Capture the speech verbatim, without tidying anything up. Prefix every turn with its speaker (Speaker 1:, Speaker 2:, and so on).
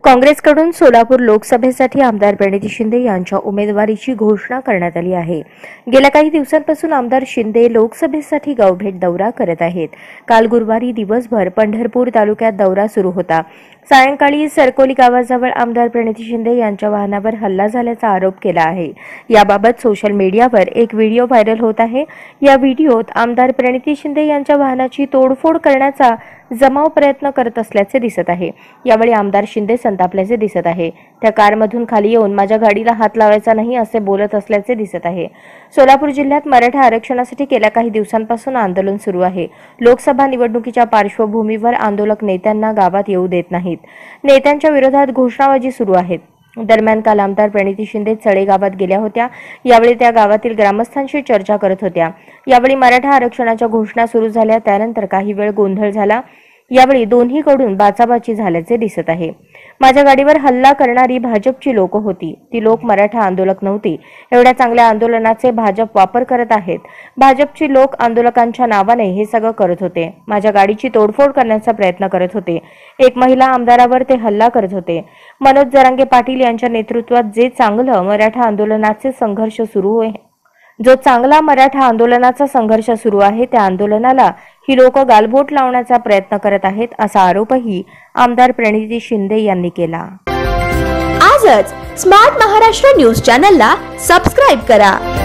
Speaker 1: काँग्रेसकडून सोलापूर लोकसभेसाठी आमदार प्रणिती शिंदे यांच्या उमेदवारीची घोषणा करण्यात आली आहे। गेल्या काही दिवसांपासून आमदार शिंदे लोकसभेसाठी गावभेट दौरा करत आहेत। काल गुरुवारी दिवसभर पंढरपूर तालुक्यात दौरा सुरू होता। सायंकाळी सरकोली गावाजवळ आमदार प्रणिती शिंदे यांच्या वाहनावर हल्ला झाल्याचा आरोप केला आहे। याबाबत सोशल मीडियावर एक व्हिडिओ व्हायरल होत आहे। या व्हिडिओत आमदार प्रणिती शिंदे यांच्या वाहनाची तोडफोड करण्याचा जमाव प्रयत्न करत असल्याचे दिसत आहे। यावेळी आमदार शिंदे संतापल्याचे दिसत आहे। त्या कारमधून खाली येऊन माझ्या गाडीला हात लावायचा नाही असे बोलत असल्याचे दिसत आहे। सोलापूर जिल्ह्यात मराठा आरक्षणासाठी गेल्या काही दिवसांपासून आंदोलन सुरू आहे। लोकसभा निवडणुकीच्या पार्श्वभूमीवर आंदोलक नेत्यांना गावात येऊ देत नाहीत। नेत्यांच्या विरोधात घोषणाबाजी सुरू आहेत। दरम्यान काल आमदार प्रणिती शिंदे चळे गावात गेल्या होत्या। यावेळी त्या गावातील ग्रामस्थांशी चर्चा करत होत्या। यावेळी मराठा आरक्षणाच्या घोषणा सुरू झाल्या। त्यानंतर काही वेळ गोंधळ झाला। यावेळी दोन्हीकडून बाचाबाची झाल्याचे दिसत आहे। माझ्या गाडीवर हल्ला करणारी भाजपची लोक होती। ती लोक मराठा आंदोलक नव्हती। एवढ्या चांगल्या आंदोलनाचे भाजप वापर करत आहेत। भाजपची लोक आंदोलकांच्या नावाने हे सगळं करत होते। माझ्या गाडीची तोडफोड करण्याचा प्रयत्न करत होते। एक महिला आमदारावर ते हल्ला करत होते। मनोज जरांगे पाटील यांच्या नेतृत्वात जे चांगलं मराठा आंदोलनाचे संघर्ष सुरू आहे जो चांगला मराठा आंदोलनाचा संघर्ष सुरू आहे त्या आंदोलनाला ही लोक गालबोट लावण्याचा प्रयत्न करत आहेत असा आरोपही आमदार प्रणिती शिंदे यांनी केला।
Speaker 2: आजच स्मार्ट महाराष्ट्र न्यूज चॅनलला सबस्क्राइब करा।